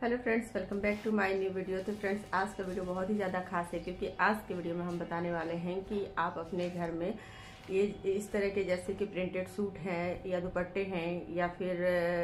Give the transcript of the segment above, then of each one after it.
Hello friends, welcome back to my new video. तो friends, आज का वीडियो बहुत ही ज़्यादा खास है क्योंकि आज के वीडियो में हम बताने वाले हैं कि आप अपने घर में ये इस तरह के जैसे कि प्रिंटेड सूट हैं या दुपट्टे हैं या फिर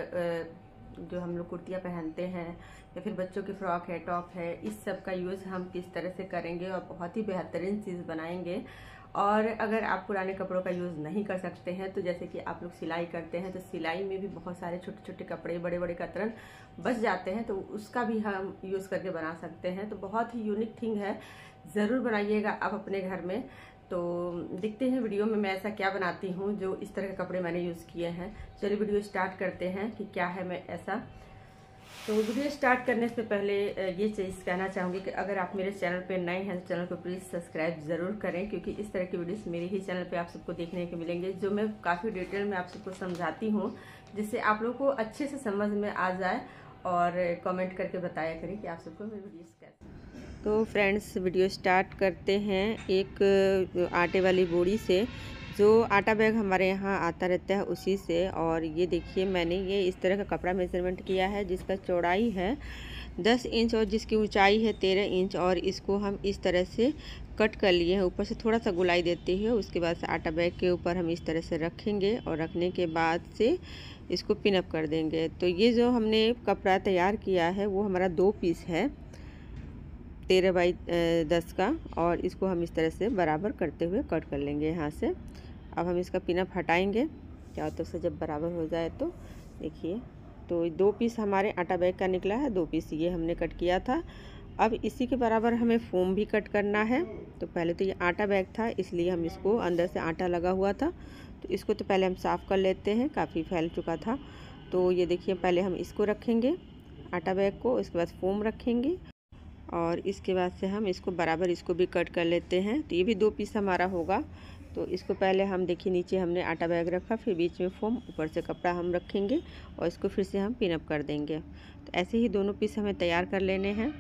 जो हम लोग कुर्तियाँ पहनते हैं या फिर बच्चों की फ्रॉक है, टॉप है, इस सब का यूज़ हम किस तरह से करेंगे और बहुत ही बेहतरीन चीज़ बनाएंगे। और अगर आप पुराने कपड़ों का यूज़ नहीं कर सकते हैं तो जैसे कि आप लोग सिलाई करते हैं तो सिलाई में भी बहुत सारे छोटे छोटे कपड़े, बड़े बड़े कतरन बच जाते हैं तो उसका भी हम यूज़ करके बना सकते हैं। तो बहुत ही यूनिक थिंग है, ज़रूर बनाइएगा आप अपने घर में। तो देखते हैं वीडियो में मैं ऐसा क्या बनाती हूँ जो इस तरह के कपड़े मैंने यूज़ किए हैं। चलिए वीडियो स्टार्ट करते हैं कि क्या है मैं ऐसा। तो वीडियो स्टार्ट करने से पहले ये चीज़ कहना चाहूँगी कि अगर आप मेरे चैनल पे नए हैं तो चैनल को प्लीज़ सब्सक्राइब ज़रूर करें, क्योंकि इस तरह की वीडियोस मेरे ही चैनल पे आप सबको देखने को मिलेंगे जो मैं काफ़ी डिटेल में आप सबको समझाती हूँ, जिससे आप लोगों को अच्छे से समझ में आ जाए। और कमेंट करके बताया करें कि आप सबको मेरी वीडियोस कैसे। तो फ्रेंड्स, वीडियो स्टार्ट करते हैं एक आटे वाली बोरी से। जो आटा बैग हमारे यहाँ आता रहता है उसी से। और ये देखिए, मैंने ये इस तरह का कपड़ा मेज़रमेंट किया है जिसका चौड़ाई है 10 इंच और जिसकी ऊंचाई है 13 इंच। और इसको हम इस तरह से कट कर लिए हैं, ऊपर से थोड़ा सा गुलाई देते हैं। उसके बाद से आटा बैग के ऊपर हम इस तरह से रखेंगे और रखने के बाद से इसको पिनअप कर देंगे। तो ये जो हमने कपड़ा तैयार किया है वो हमारा 2 पीस है 13 बाई 10 का। और इसको हम इस तरह से बराबर करते हुए कट कर लेंगे यहाँ से। अब हम इसका पिनअप हटाएंगे चारों तरफ से, जब बराबर हो जाए तो देखिए। तो 2 पीस हमारे आटा बैग का निकला है, 2 पीस ये हमने कट किया था। अब इसी के बराबर हमें फोम भी कट करना है। तो पहले तो ये आटा बैग था इसलिए हम इसको अंदर से आटा लगा हुआ था, तो इसको तो पहले हम साफ़ कर लेते हैं, काफ़ी फैल चुका था। तो ये देखिए, पहले हम इसको रखेंगे आटा बैग को, इसके बाद फोम रखेंगे और इसके बाद से हम इसको बराबर इसको भी कट कर लेते हैं। तो ये भी 2 पीस हमारा होगा। तो इसको पहले हम देखिए, नीचे हमने आटा बैग रखा, फिर बीच में फोम, ऊपर से कपड़ा हम रखेंगे और इसको फिर से हम पिनअप कर देंगे। तो ऐसे ही दोनों पीस हमें तैयार कर लेने हैं।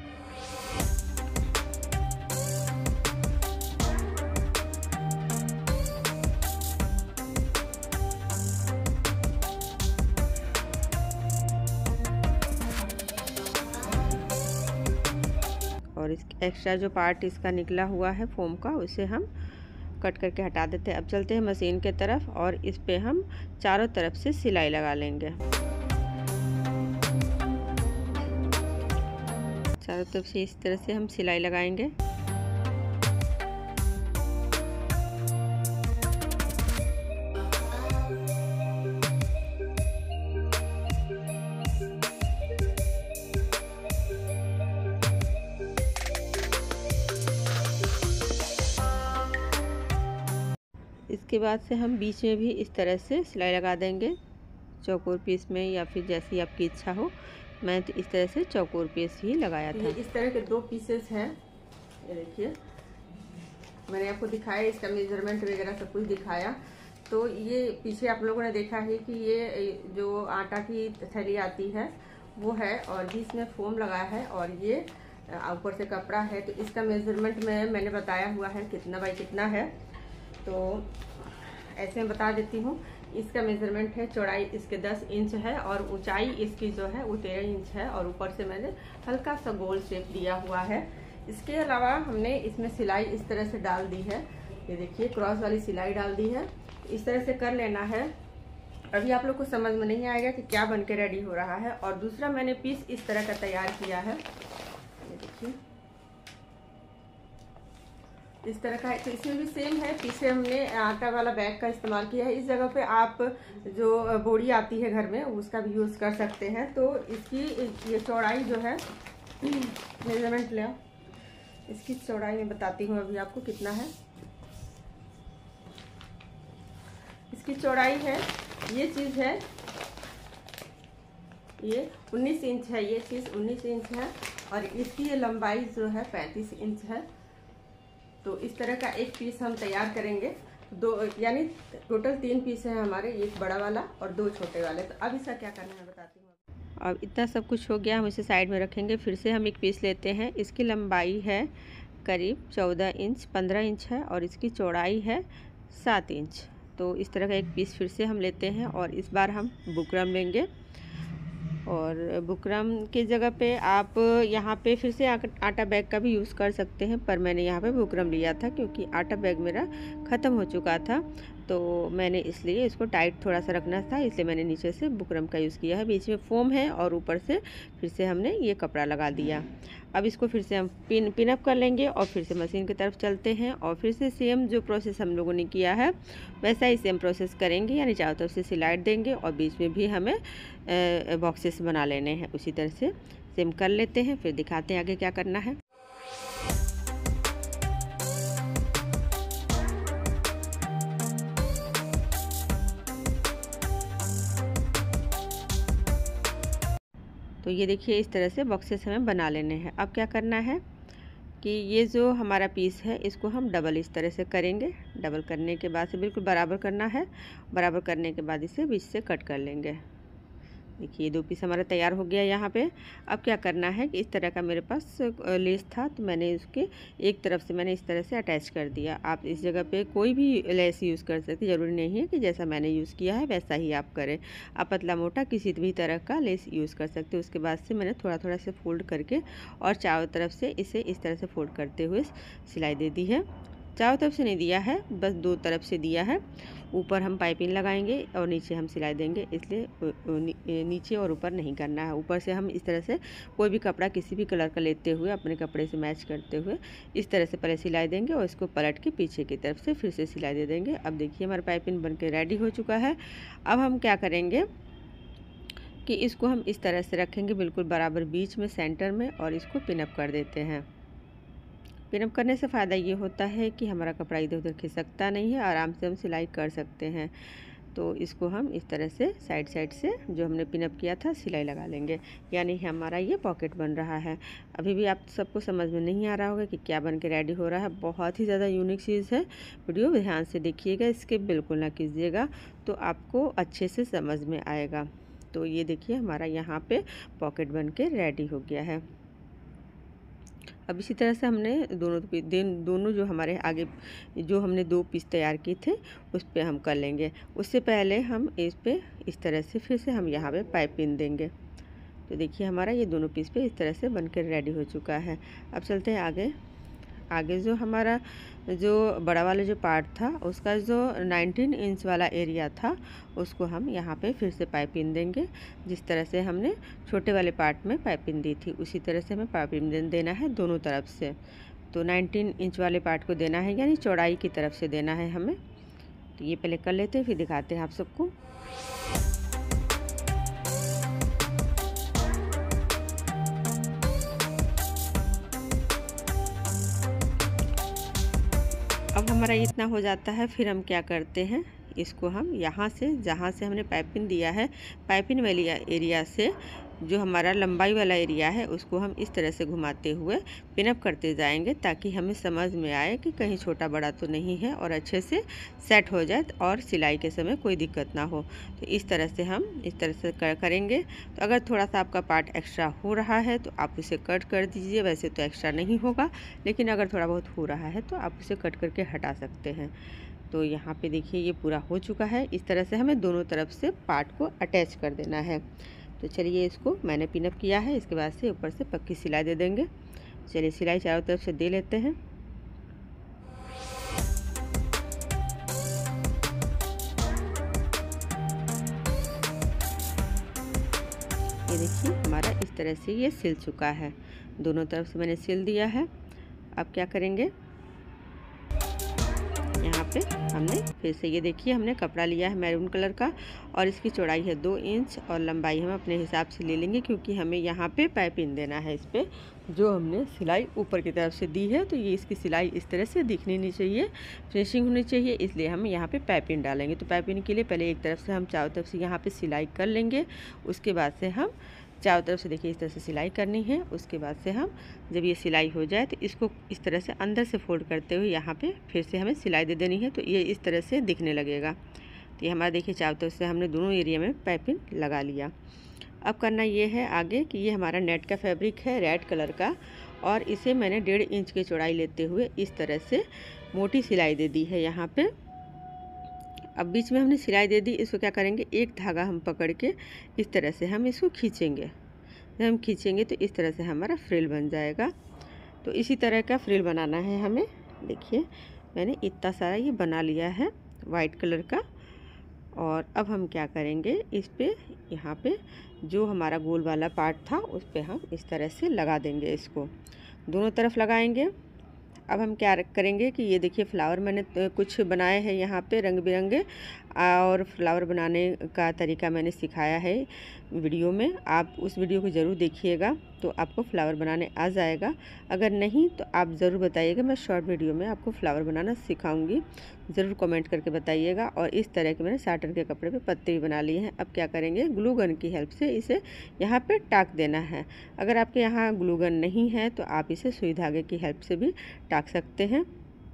और इस एक्स्ट्रा जो पार्ट इसका निकला हुआ है फोम का, उसे हम कट करके हटा देते हैं। अब चलते हैं मशीन के तरफ और इस पे हम चारों तरफ से सिलाई लगा लेंगे। चारों तरफ से इस तरह से हम सिलाई लगाएंगे। इसके बाद से हम बीच में भी इस तरह से सिलाई लगा देंगे, चौकोर पीस में या फिर जैसी आपकी इच्छा हो। मैं तो इस तरह से चौकोर पीस ही लगाया था। इस तरह के 2 पीसेस हैं, ये देखिए मैंने आपको दिखाया, इसका मेजरमेंट वगैरह सब कुछ दिखाया। तो ये पीछे आप लोगों ने देखा है कि ये जो आटा की थैली आती है वो है और बीच में फोम लगा है और ये ऊपर से कपड़ा है। तो इसका मेजरमेंट में मैंने बताया हुआ है कितना बाई कितना है। तो ऐसे मैं बता देती हूँ, इसका मेज़रमेंट है, चौड़ाई इसके 10 इंच है और ऊंचाई इसकी जो है वो 13 इंच है। और ऊपर से मैंने हल्का सा गोल शेप दिया हुआ है। इसके अलावा हमने इसमें सिलाई इस तरह से डाल दी है, ये देखिए क्रॉस वाली सिलाई डाल दी है। इस तरह से कर लेना है। अभी आप लोग को समझ में नहीं आएगा कि क्या बन के रेडी हो रहा है। और दूसरा मैंने पीस इस तरह का तैयार किया है, ये देखिए इस तरह का है। तो इसमें भी सेम है, पीछे हमने आटा वाला बैग का इस्तेमाल किया है। इस जगह पे आप जो बोरी आती है घर में उसका भी यूज़ कर सकते हैं। तो इसकी ये चौड़ाई जो है, मेजरमेंट ले, इसकी चौड़ाई मैं बताती हूँ अभी आपको कितना है। इसकी चौड़ाई है, ये चीज़ है, ये 19 इंच है, ये चीज़ 19 इंच है। और इसकी ये लंबाई जो है 35 इंच है। तो इस तरह का एक पीस हम तैयार करेंगे, यानी टोटल 3 पीस हैं हमारे, एक बड़ा वाला और 2 छोटे वाले। तो अब इसका क्या करना है बताती हूँ। अब इतना सब कुछ हो गया, हम इसे साइड में रखेंगे। फिर से हम एक पीस लेते हैं, इसकी लंबाई है करीब 14 इंच, 15 इंच है और इसकी चौड़ाई है 7 इंच। तो इस तरह का एक पीस फिर से हम लेते हैं और इस बार हम बुकरम लेंगे। और बुकरम की जगह पे आप यहाँ पे फिर से आटा बैग का भी यूज़ कर सकते हैं, पर मैंने यहाँ पे बुकरम लिया था क्योंकि आटा बैग मेरा ख़त्म हो चुका था। तो मैंने इसलिए इसको टाइट थोड़ा सा रखना था, इसलिए मैंने नीचे से बुकरम का यूज़ किया है। बीच में फोम है और ऊपर से फिर से हमने ये कपड़ा लगा दिया। अब इसको फिर से हम पिन अप कर लेंगे और फिर से मशीन की तरफ चलते हैं और फिर से सेम जो प्रोसेस हम लोगों ने किया है वैसा ही सेम प्रोसेस करेंगे, यानी चारों तरफ से सिलाई देंगे और बीच में भी हमें बॉक्सेस बना लेने हैं। उसी तरह से सेम कर लेते हैं, फिर दिखाते हैं आगे क्या करना है। तो ये देखिए इस तरह से बॉक्सेस हमें बना लेने हैं। अब क्या करना है कि ये जो हमारा पीस है इसको हम डबल इस तरह से करेंगे। डबल करने के बाद से बिल्कुल बराबर करना है। बराबर करने के बाद इसे बीच से कट कर लेंगे। देखिए 2 पीस हमारा तैयार हो गया यहाँ पे। अब क्या करना है कि इस तरह का मेरे पास लेस था तो मैंने उसके एक तरफ से मैंने इस तरह से अटैच कर दिया। आप इस जगह पे कोई भी लेस यूज़ कर सकते, ज़रूरी नहीं है कि जैसा मैंने यूज़ किया है वैसा ही आप करें। आप पतला मोटा किसी भी तरह का लेस यूज़ कर सकते हो। उसके बाद से मैंने थोड़ा थोड़ा से फोल्ड करके और चारों तरफ से इसे इस तरह से फोल्ड करते हुए सिलाई दे दी है। चारों तरफ से नहीं दिया है, बस 2 तरफ से दिया है। ऊपर हम पाइपिंग लगाएंगे और नीचे हम सिलाई देंगे, इसलिए नीचे और ऊपर नहीं करना है। ऊपर से हम इस तरह से कोई भी कपड़ा किसी भी कलर का लेते हुए अपने कपड़े से मैच करते हुए इस तरह से पहले सिलाई देंगे और इसको पलट के पीछे की तरफ से फिर से सिलाई दे देंगे। अब देखिए हमारा पाइपिंग बन के रेडी हो चुका है। अब हम क्या करेंगे कि इसको हम इस तरह से रखेंगे बिल्कुल बराबर बीच में सेंटर में और इसको पिनअप कर देते हैं। पिनअप करने से फ़ायदा ये होता है कि हमारा कपड़ा इधर उधर खिसकता नहीं है, आराम से हम सिलाई कर सकते हैं। तो इसको हम इस तरह से साइड से जो हमने पिनअप किया था सिलाई लगा लेंगे, यानी हमारा ये पॉकेट बन रहा है। अभी भी आप सबको समझ में नहीं आ रहा होगा कि क्या बन के रेडी हो रहा है। बहुत ही ज़्यादा यूनिक चीज़ है। वीडियो ध्यान से देखिएगा, स्किप बिल्कुल ना कीजिएगा, तो आपको अच्छे से समझ में आएगा। तो ये देखिए हमारा यहाँ पे पॉकेट बन के रेडी हो गया है। अब इसी तरह से हमने दोनों जो हमारे आगे जो हमने 2 पीस तैयार किए थे उस पे हम कर लेंगे। उससे पहले हम इस पे इस तरह से फिर से हम यहाँ पे पाइपिंग देंगे। तो देखिए हमारा ये दोनों पीस पे इस तरह से बनकर रेडी हो चुका है। अब चलते हैं आगे जो हमारा जो बड़ा वाला जो पार्ट था उसका जो 19 इंच वाला एरिया था उसको हम यहाँ पे फिर से पाइपिंग देंगे। जिस तरह से हमने छोटे वाले पार्ट में पाइपिंग दी थी उसी तरह से हमें पाइपिंग देना है दोनों तरफ से। तो 19 इंच वाले पार्ट को देना है, यानी चौड़ाई की तरफ से देना है हमें। तो ये पहले कर लेते हैं, फिर दिखाते हैं आप सबको। अब हमारा इतना हो जाता है, फिर हम क्या करते हैं, इसको हम यहाँ से जहाँ से हमने पाइपिंग दिया है, पाइपिंग वाली एरिया से जो हमारा लंबाई वाला एरिया है उसको हम इस तरह से घुमाते हुए पिनअप करते जाएंगे, ताकि हमें समझ में आए कि कहीं छोटा बड़ा तो नहीं है और अच्छे से सेट हो जाए और सिलाई के समय कोई दिक्कत ना हो। तो इस तरह से हम इस तरह से करेंगे। तो अगर थोड़ा सा आपका पार्ट एक्स्ट्रा हो रहा है तो आप उसे कट कर दीजिए। वैसे तो एक्स्ट्रा नहीं होगा, लेकिन अगर थोड़ा बहुत हो रहा है तो आप उसे कट करके हटा सकते हैं। तो यहाँ पे देखिए ये पूरा हो चुका है। इस तरह से हमें दोनों तरफ से पार्ट को अटैच कर देना है। तो चलिए इसको मैंने पिनअप किया है, इसके बाद से ऊपर से पक्की सिलाई दे देंगे। चलिए सिलाई चारों तरफ से दे लेते हैं। ये देखिए हमारा इस तरह से ये सिल चुका है। दोनों तरफ से मैंने सिल दिया है। अब क्या करेंगे, यहाँ पे हमने फिर से ये देखिए हमने कपड़ा लिया है मैरून कलर का और इसकी चौड़ाई है 2 इंच और लंबाई हम अपने हिसाब से ले लेंगे, क्योंकि हमें यहाँ पे पाइपिंग देना है। इस पर जो हमने सिलाई ऊपर की तरफ से दी है तो ये इसकी सिलाई इस तरह से दिखनी नहीं चाहिए, फिनिशिंग होनी चाहिए, इसलिए हम यहाँ पे पाइपिंग डालेंगे। तो पाइपिंग के लिए पहले एक तरफ से हम चारों तरफ से यहाँ पे सिलाई कर लेंगे। उसके बाद से हम चारों तरफ से देखिए इस तरह से सिलाई करनी है। उसके बाद से हम जब ये सिलाई हो जाए तो इसको इस तरह से अंदर से फोल्ड करते हुए यहाँ पे फिर से हमें सिलाई दे देनी है। तो ये इस तरह से दिखने लगेगा। तो ये हमारा देखिए चारों तरफ से हमने दोनों एरिया में पाइपिंग लगा लिया। अब करना ये है आगे कि ये हमारा नेट का फैब्रिक है रेड कलर का, और इसे मैंने 1.5 इंच की चौड़ाई लेते हुए इस तरह से मोटी सिलाई दे दी है यहाँ पे। अब बीच में हमने सिलाई दे दी, इसको क्या करेंगे, एक धागा हम पकड़ के इस तरह से हम इसको खींचेंगे। जब हम खींचेंगे तो इस तरह से हमारा फ्रिल बन जाएगा। तो इसी तरह का फ्रिल बनाना है हमें। देखिए मैंने इतना सारा ये बना लिया है वाइट कलर का। और अब हम क्या करेंगे, इस पे यहाँ पे जो हमारा गोल वाला पार्ट था उस पे हम इस तरह से लगा देंगे, इसको दोनों तरफ लगाएंगे। अब हम क्या करेंगे कि ये देखिए फ्लावर मैंने कुछ बनाए हैं यहाँ पे रंग बिरंगे, और फ्लावर बनाने का तरीका मैंने सिखाया है वीडियो में। आप उस वीडियो को ज़रूर देखिएगा तो आपको फ्लावर बनाने आ जाएगा। अगर नहीं तो आप ज़रूर बताइएगा, मैं शॉर्ट वीडियो में आपको फ्लावर बनाना सिखाऊंगी, ज़रूर कमेंट करके बताइएगा। और इस तरह के मैंने साटन के कपड़े पे पत्ते भी बना लिए हैं। अब क्या करेंगे, ग्लू गन की हेल्प से इसे यहाँ पे टाक देना है। अगर आपके यहाँ ग्लू गन नहीं है तो आप इसे सुई धागे की हेल्प से भी टाक सकते हैं।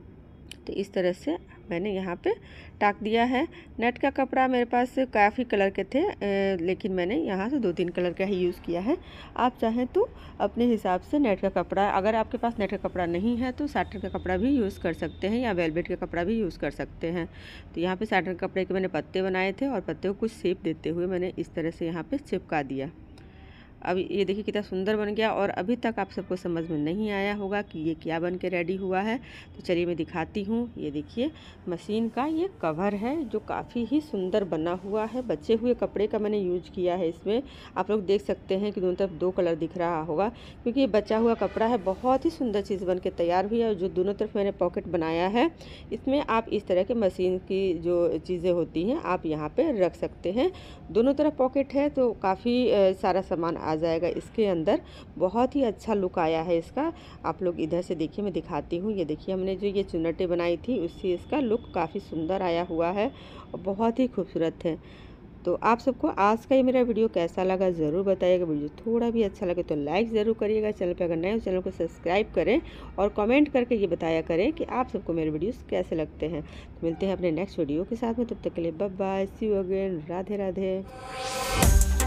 तो इस तरह से मैंने यहाँ पे टाक दिया है। नेट का कपड़ा मेरे पास काफ़ी कलर के थे, लेकिन मैंने यहाँ से 2-3 कलर का ही यूज़ किया है। आप चाहें तो अपने हिसाब से नेट का कपड़ा, अगर आपके पास नेट का कपड़ा नहीं है तो साटन का कपड़ा भी यूज़ कर सकते हैं, या वेलवेट का कपड़ा भी यूज़ कर सकते हैं। तो यहाँ पे साटन कपड़े के मैंने पत्ते बनाए थे, और पत्ते को कुछ शेप देते हुए मैंने इस तरह से यहाँ पे चिपका दिया। अब ये देखिए कितना सुंदर बन गया। और अभी तक आप सबको समझ में नहीं आया होगा कि ये क्या बन के रेडी हुआ है, तो चलिए मैं दिखाती हूँ। ये देखिए मशीन का ये कवर है जो काफ़ी ही सुंदर बना हुआ है। बचे हुए कपड़े का मैंने यूज किया है इसमें। आप लोग देख सकते हैं कि दोनों तरफ 2 कलर दिख रहा होगा, क्योंकि ये बचा हुआ कपड़ा है। बहुत ही सुंदर चीज़ बन के तैयार हुई है। और जो दोनों तरफ मैंने पॉकेट बनाया है, इसमें आप इस तरह के मशीन की जो चीज़ें होती हैं आप यहाँ पर रख सकते हैं। दोनों तरफ पॉकेट है तो काफ़ी सारा सामान आ जाएगा इसके अंदर। बहुत ही अच्छा लुक आया है इसका। आप लोग इधर से देखिए, मैं दिखाती हूँ। ये देखिए हमने जो ये चुन्नटें बनाई थी उससे इसका लुक काफ़ी सुंदर आया हुआ है और बहुत ही खूबसूरत है। तो आप सबको आज का ये मेरा वीडियो कैसा लगा ज़रूर बताइएगा। वीडियो थोड़ा भी अच्छा लगे तो लाइक ज़रूर करिएगा। चैनल पर अगर नए हो चैनल को सब्सक्राइब करें, और कमेंट करके ये बताया करें कि आप सबको मेरे वीडियोस कैसे लगते हैं। तो मिलते हैं अपने नेक्स्ट वीडियो के साथ में, तब तक के लिए bye bye, see you again, Radhe Radhe.